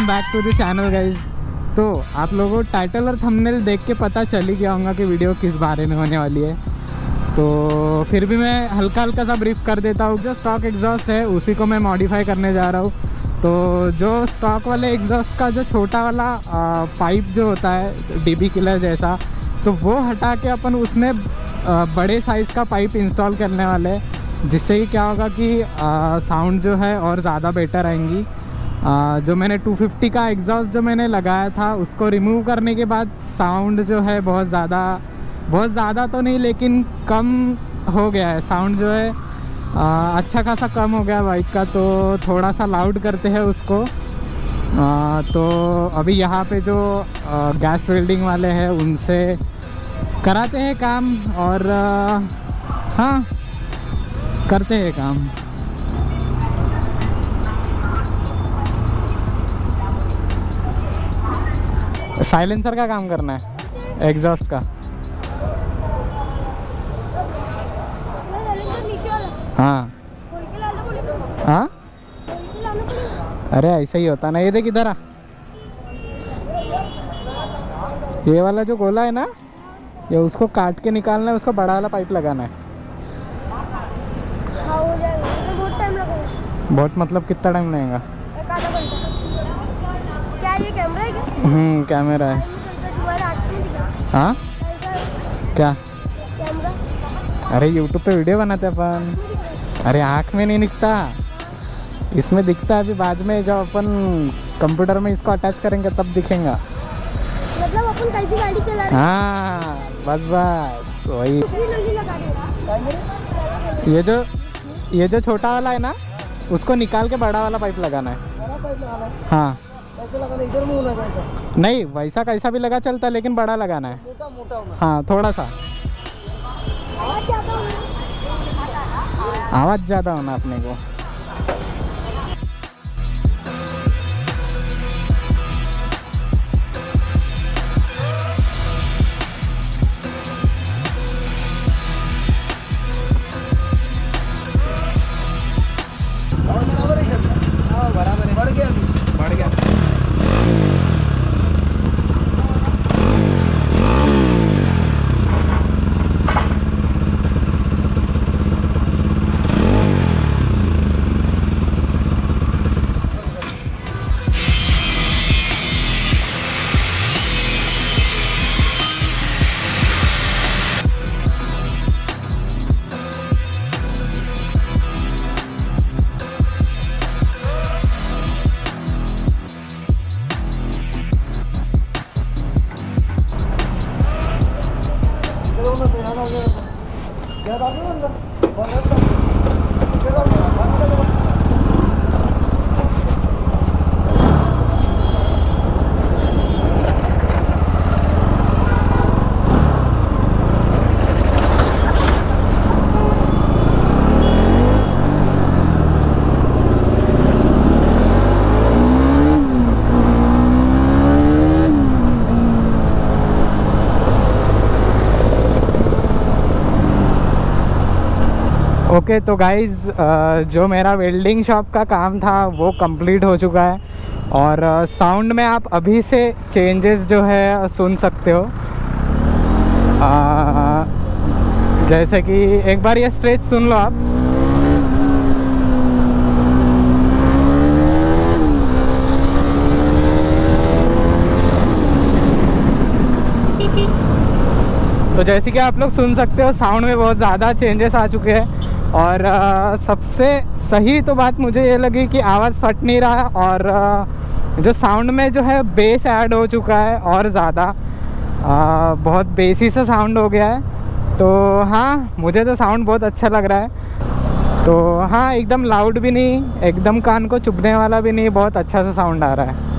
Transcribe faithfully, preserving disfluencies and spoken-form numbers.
Welcome back to the channel guys. तो आप लोगों को टाइटल और थंबनेल देख के पता चल ही गया होगा कि वीडियो किस बारे में होने वाली है। तो फिर भी मैं हल्का हल्का सा ब्रीफ कर देता हूँ। जो स्टॉक एग्जॉस्ट है उसी को मैं मॉडिफाई करने जा रहा हूँ। तो जो स्टॉक वाले एग्जॉस्ट का जो छोटा वाला आ, पाइप जो होता है डीबी किलर जैसा, तो वो हटा के अपन उसमें आ, बड़े साइज़ का पाइप इंस्टॉल करने वाले हैं, जिससे कि क्या होगा कि साउंड जो है और ज़्यादा बेटर आएंगी। आ, जो मैंने टू फिफ्टी का एग्जॉस्ट जो मैंने लगाया था उसको रिमूव करने के बाद साउंड जो है बहुत ज़्यादा बहुत ज़्यादा तो नहीं लेकिन कम हो गया है। साउंड जो है आ, अच्छा खासा कम हो गया बाइक का। तो थोड़ा सा लाउड करते हैं उसको। आ, तो अभी यहाँ पे जो आ, गैस वेल्डिंग वाले हैं उनसे कराते हैं काम और आ, हाँ करते हैं काम। साइलेंसर का काम करना है, एग्जॉस्ट का। हाँ हाँ अरे ऐसा ही होता ना। ये देख इधर आ, ये वाला जो गोला है ना, ये उसको काट के निकालना है, उसको बड़ा वाला पाइप लगाना है। हाँ हो जाएगा, तो बहुत टाइम लगेगा। बहुत मतलब कितना टाइम लगेगा? एक आधा घंटा। क्या ये कैमरा है क्या? हम्म कैमरा है। हाँ क्या? कैमरा। अरे यूट्यूब पे वीडियो बनाते अपन। अरे आँख में नहीं दिखता, इसमें दिखता है। अभी बाद में जब अपन कंप्यूटर में इसको अटैच करेंगे तब दिखेगा। मतलब अपन कैसी गाड़ी चला रहे हैं? हाँ बस बस वही। ये जो ये जो छोटा वाला है ना, उसको निकाल के बड़ा वाला पाइप लगाना है। हाँ इधर मुंह लगा नहीं, वैसा कैसा भी लगा चलता है लेकिन बड़ा लगाना है। मोटा मोटा होना। हाँ थोड़ा सा आवाज ज़्यादा होना। आवाज़ ज़्यादा होना अपने को। बराबर है, बढ़ गया बढ़ गया। ओके okay, तो गाइज़ जो मेरा वेल्डिंग शॉप का काम था वो कंप्लीट हो चुका है और साउंड में आप अभी से चेंजेस जो है सुन सकते हो। आ, जैसे कि एक बार ये स्ट्रेच सुन लो आप। तो जैसे कि आप लोग सुन सकते हो साउंड में बहुत ज़्यादा चेंजेस आ चुके हैं। और आ, सबसे सही तो बात मुझे ये लगी कि आवाज़ फट नहीं रहा है और आ, जो साउंड में जो है बेस ऐड हो चुका है और ज़्यादा बहुत बेसी सा साउंड हो गया है। तो हाँ मुझे तो साउंड बहुत अच्छा लग रहा है। तो हाँ एकदम लाउड भी नहीं, एकदम कान को चुभने वाला भी नहीं, बहुत अच्छा सा साउंड आ रहा है।